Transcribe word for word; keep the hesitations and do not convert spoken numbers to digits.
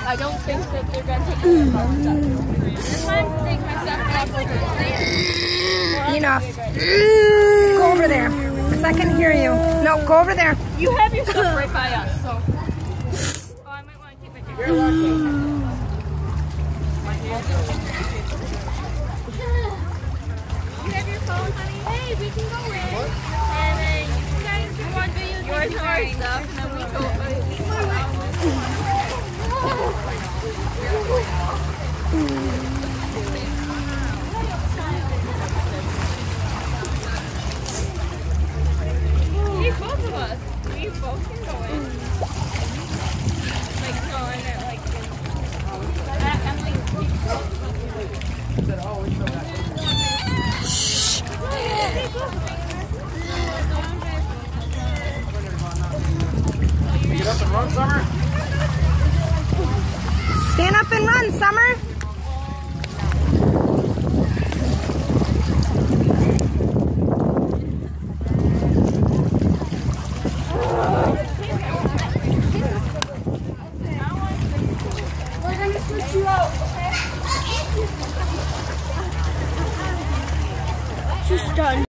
I don't think that they're going to take the phone stuff. This one, take my stuff off like this. Enough. Go over there. Because I can hear you. No, go over there. You have your stuff right by us, so. Oh, I might want to keep it here. You're lucky. You have your phone, honey? Hey, we can go in. What? And then you guys can want to use your car stuff, and then we go. Both of us. We both can go in. Like, no, I meant like in. Uh, Emily. Shh. Get up and run, Summer. Stand up and run, Summer.